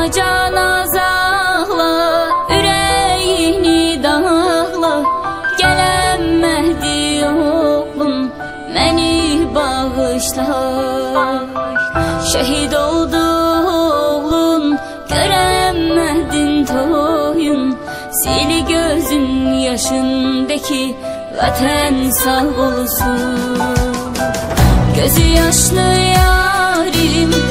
canazaqla, ürəyini dağla. Gələn Məhdi oğlum, məni bağışla. Şəhid oldu oğlun, görən Məhdin toyun. Sil gözün yaşındaki vətən sağ olsun. Gözü yaşlı yarim